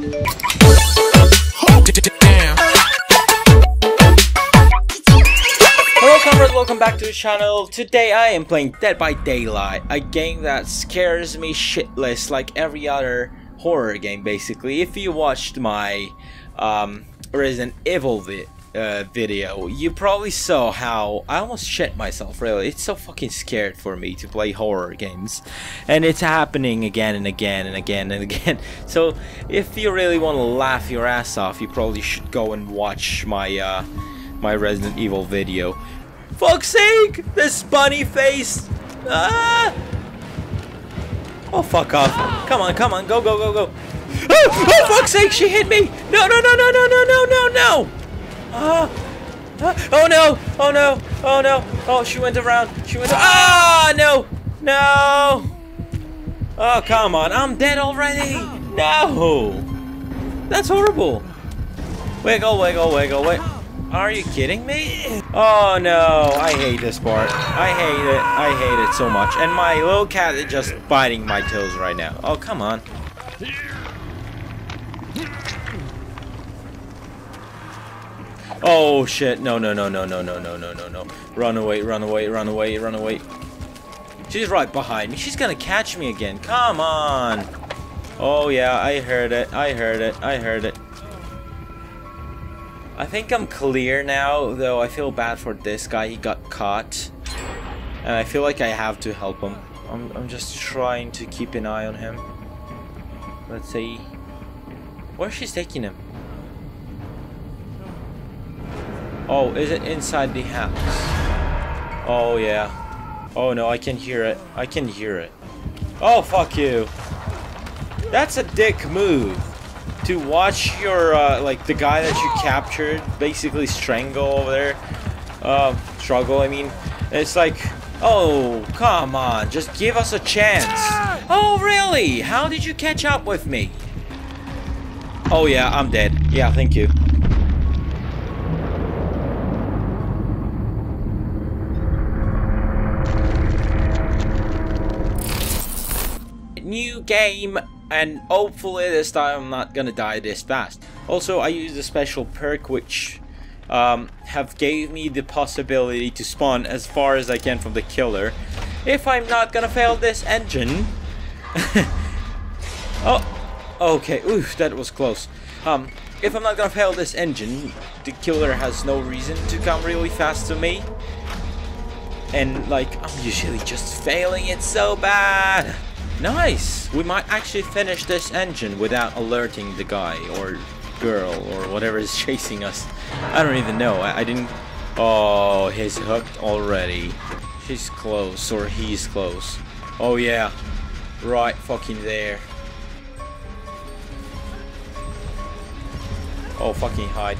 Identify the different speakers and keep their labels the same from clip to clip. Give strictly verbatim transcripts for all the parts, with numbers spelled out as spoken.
Speaker 1: Hello cameras, welcome back to the channel. Today I am playing Dead by Daylight, a game that scares me shitless like every other horror game basically. If you watched my um, Resident Evil vi uh, video, you probably saw how I almost shit myself, really. It's so fucking scared for me to play horror games. And it's happening again and again and again and again. So if you really want to laugh your ass off, you probably should go and watch my, uh, my Resident Evil video. Fuck's sake! This bunny face! Ah! Oh, fuck off. Come on, come on, go, go, go, go. Oh, oh, fuck's sake, she hit me! No, no, no, no, no, no, no, no, no! Ah! Ah, oh, no! Oh, no! Oh, no! Oh, she went around. She went. Ah! No! No! Oh, come on. I'm dead already! No! That's horrible. Wiggle, wiggle, wiggle, wiggle. Are you kidding me? Oh no, I hate this part. I hate it. I hate it so much. And my little cat is just biting my toes right now. Oh, come on. Oh shit. No, no, no, no, no, no, no, no, no, no. Run away, run away, run away, run away. She's right behind me. She's gonna catch me again. Come on. Oh yeah, I heard it. I heard it. I heard it. I think I'm clear now, though I feel bad for this guy. He got caught. And I feel like I have to help him. I'm, I'm just trying to keep an eye on him. Let's see. Where's she taking him? Oh, is it inside the house? Oh, yeah. Oh, no, I can hear it. I can hear it. Oh, fuck you. That's a dick move. To watch your, uh, like, the guy that you captured basically strangle over there. Uh, struggle, I mean. It's like, oh, come on, just give us a chance. Oh, really? How did you catch up with me? Oh, yeah, I'm dead. Yeah, thank you. New game. And hopefully this time I'm not gonna die this fast. Also, I used a special perk which um, have gave me the possibility to spawn as far as I can from the killer. If I'm not gonna fail this engine. Oh, okay. Oof, that was close. Um, if I'm not gonna fail this engine, the killer has no reason to come really fast to me. And like, I'm usually just failing it so bad. Nice! We might actually finish this engine without alerting the guy or girl or whatever is chasing us. I don't even know. I, I didn't... Oh, he's hooked already. She's close, or he's close. Oh yeah. Right fucking there. Oh, fucking hide.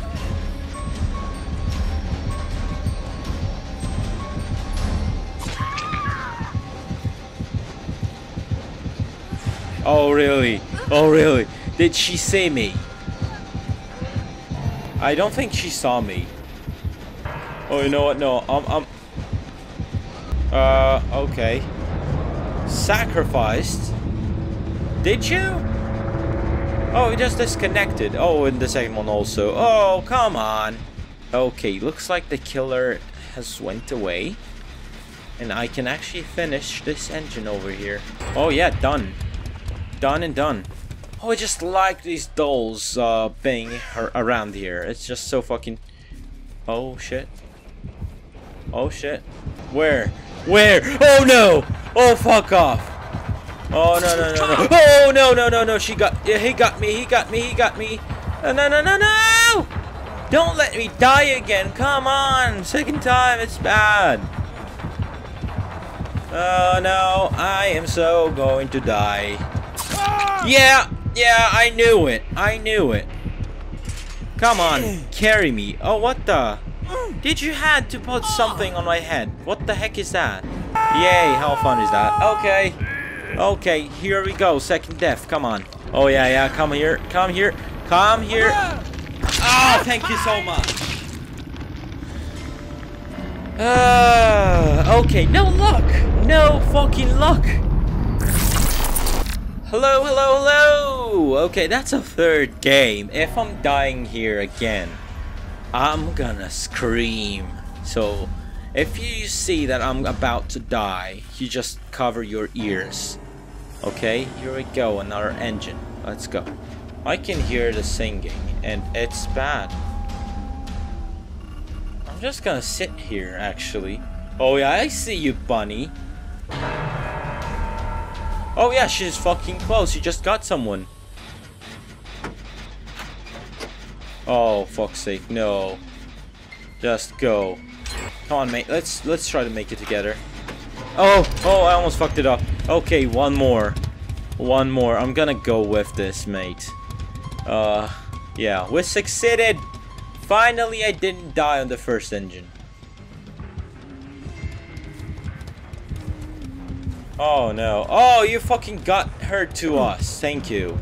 Speaker 1: Oh really? Oh really? Did she see me? I don't think she saw me. Oh, you know what? No, I'm... I'm uh, okay. Sacrificed? Did you? Oh, it just disconnected. Oh, and the second one also. Oh, come on. Okay, looks like the killer has went away. And I can actually finish this engine over here. Oh yeah, done. Done and done. Oh, I just like these dolls uh, being around here. It's just so fucking... Oh, shit. Oh, shit. Where? Where? Oh, no! Oh, fuck off. Oh, no, no, no, no. Oh, no, no, no, no. She got... Yeah, he got me. He got me. He got me. No, no, no, no, no! Don't let me die again. Come on. Second time. It's bad. Oh, no. I am so going to die. Yeah, yeah, I knew it. I knew it. Come on, carry me. Oh, what the? Did you had to put something on my head? What the heck is that? Yay, how fun is that? Okay. Okay, here we go. Second death. Come on. Oh, yeah, yeah. Come here. Come here. Come here. Oh, thank you so much. Uh, okay, no luck. No fucking luck. Hello, hello, hello! Okay, that's a third game. If I'm dying here again, I'm gonna scream. So, if you see that I'm about to die, you just cover your ears. Okay, here we go, another engine. Let's go. I can hear the singing, and it's bad. I'm just gonna sit here, actually. Oh yeah, I see you, bunny. Oh yeah, she's fucking close. She just got someone. Oh, fuck's sake, no. Just go. Come on, mate. Let's let's try to make it together. Oh, oh, I almost fucked it up. Okay, one more. One more. I'm gonna go with this, mate. Uh, yeah, we succeeded. Finally, I didn't die on the first engine. Oh no. Oh, you fucking got her to us. Thank you.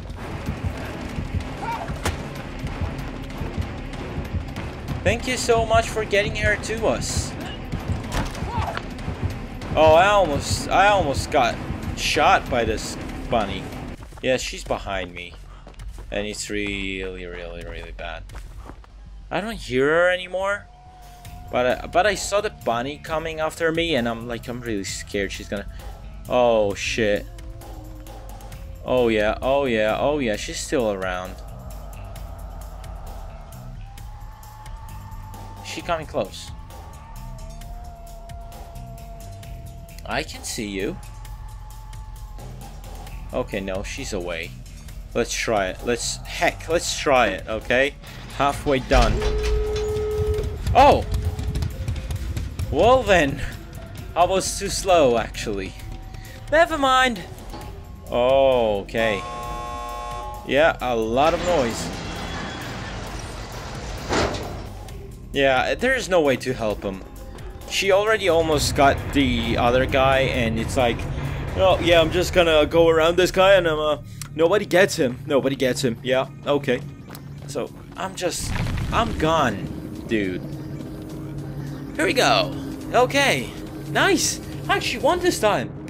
Speaker 1: Thank you so much for getting her to us. Oh, I almost I almost got shot by this bunny. Yeah, she's behind me. And it's really, really, really bad. I don't hear her anymore. But I, but I saw the bunny coming after me, and I'm like, I'm really scared she's gonna... Oh shit. Oh yeah, oh yeah, oh yeah, she's still around. She's coming close. I can see you. Okay, no, she's away. Let's try it. Let's, heck, let's try it, okay? Halfway done. Oh! Well then, I was too slow, actually. Never mind. Oh, okay. Yeah, a lot of noise. Yeah, there's no way to help him. She already almost got the other guy, and it's like, oh yeah, I'm just gonna go around this guy, and I'm uh, nobody gets him. Nobody gets him. Yeah, okay. So I'm just, I'm gone, dude. Here we go. Okay, nice. I actually won this time.